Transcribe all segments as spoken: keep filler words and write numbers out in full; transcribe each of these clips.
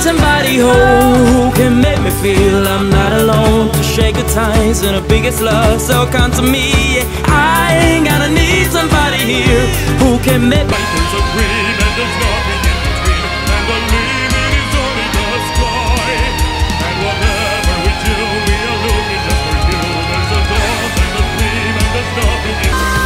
somebody who can make me feel I'm not alone, to share good times and the biggest love, so come to me. I ain't gonna need somebody here who can make my things a dream, and there's nothing in between, and the limit is only the sky. And whatever we do, we are looking just for you. There's a love and a dream, and there's nothing in between.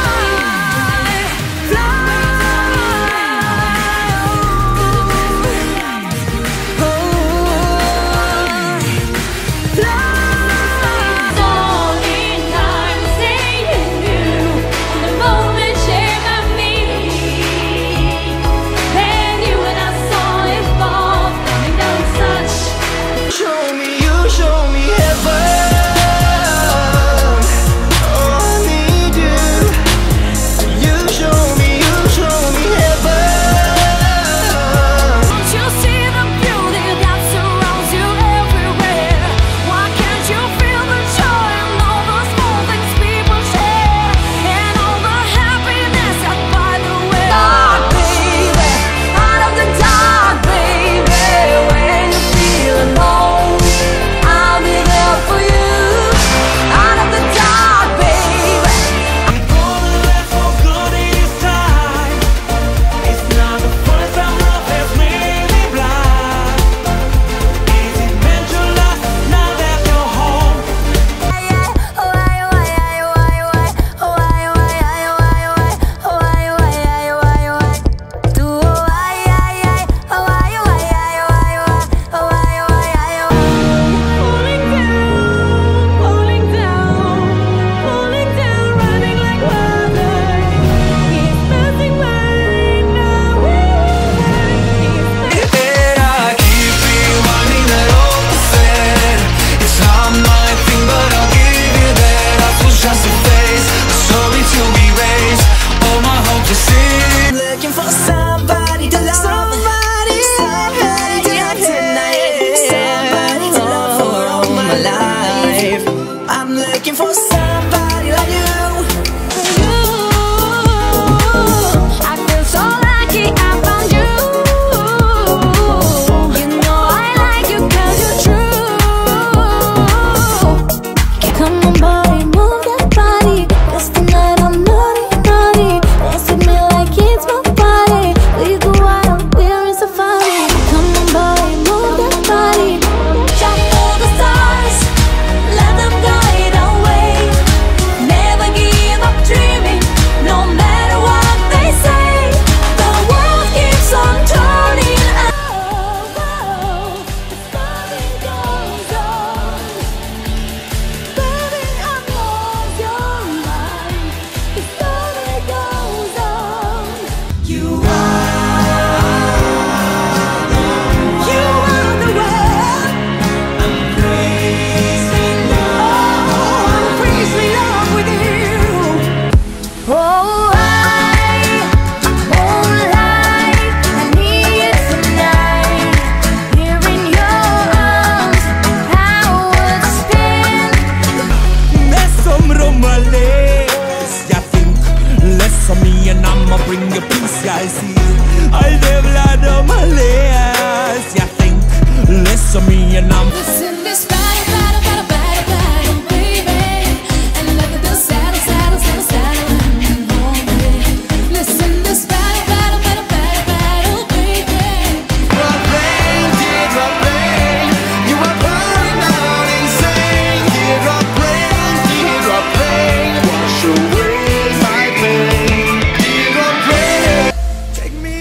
I see all the blood of my layers. You think less of me and I'm listen this battle, battle, battle, battle, battle, baby. And look at the saddle, saddle, saddle, saddle, and hold me. Listen this battle, battle, battle, battle, battle, baby. Rock rain, teardrop rain, you are burning out insane. Teardrop rain, teardrop rain, wash away my pain. Teardrop rain. take me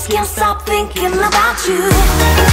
can't stop thinking about you.